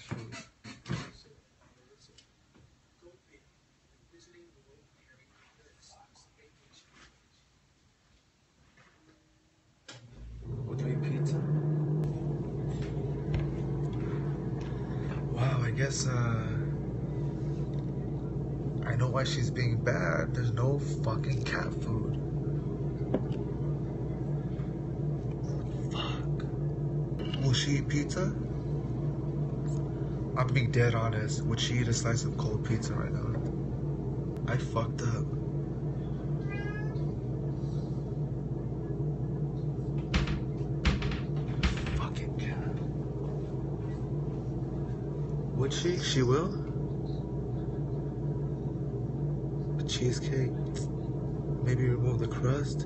food. Would you eat pizza? Wow, I guess, I know why she's being bad. There's no fucking cat food. Fuck. Will she eat pizza? I'm being dead honest. Would she eat a slice of cold pizza right now? I fucked up. Fucking cat. Would she? She will? A cheesecake? Maybe remove the crust?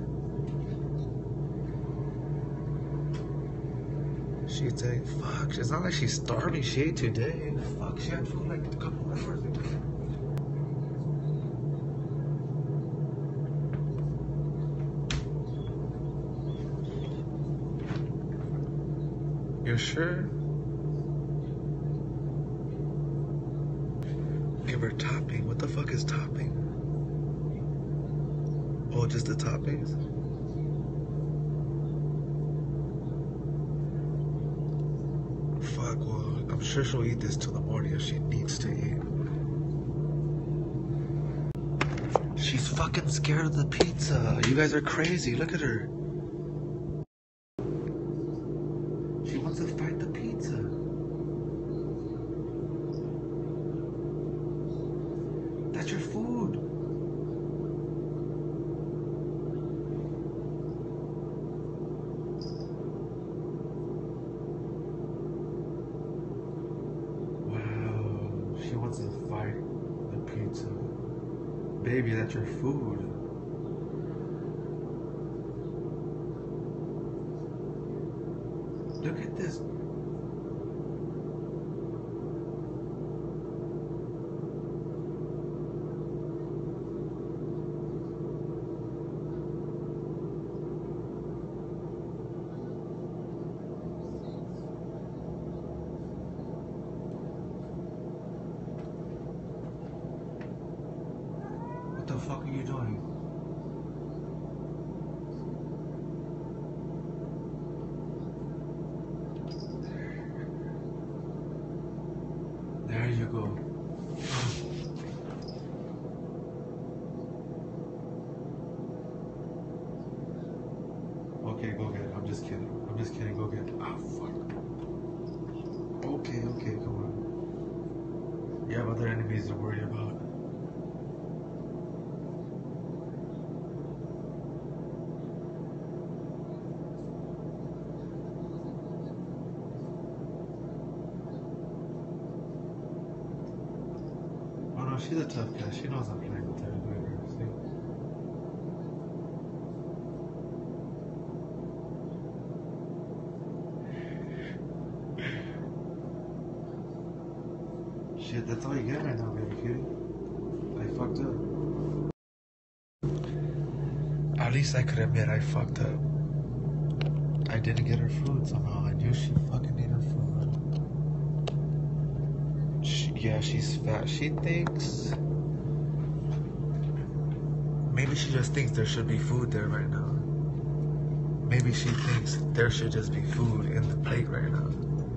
She'd say, fuck, it's not like she's starving. She ate today. Fuck, she had food like a couple hours ago. You're sure? Give her topping. What the fuck is topping? Oh, just the toppings? Fuck, well, I'm sure she'll eat this till the morning if she needs to eat. She's fucking scared of the pizza. You guys are crazy. Look at her. She wants to fight the pizza. That's your food. Wow, she wants to fight the pizza. Baby, that's your food. Look at this. What the fuck are you doing? There you go. Okay, go get it. I'm just kidding. I'm just kidding. Go get it. Ah, fuck. Okay, come on. You have other enemies to worry about. Oh no, she's a tough cat. She knows I'm playing with her. See? Shit, that's all you get right now, baby cutie. I fucked up. At least I could admit I fucked up. I didn't get her food somehow. I knew she fucking needed her food. Yeah, she's fat. She thinks... Maybe she just thinks there should be food there right now. Maybe she thinks there should just be food in the plate right now.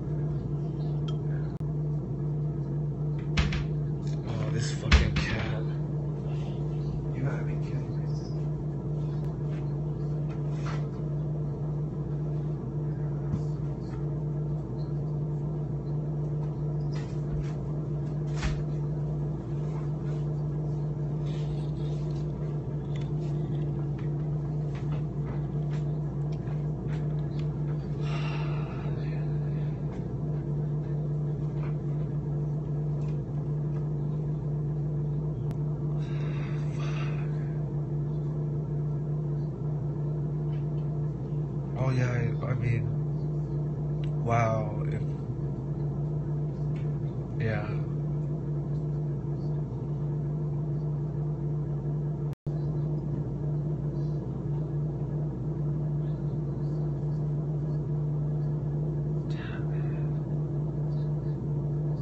Oh, this fucking cat. You gotta be kidding me. Oh yeah, I mean, wow, yeah. Damn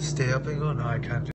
Stay up and go? No, I can't do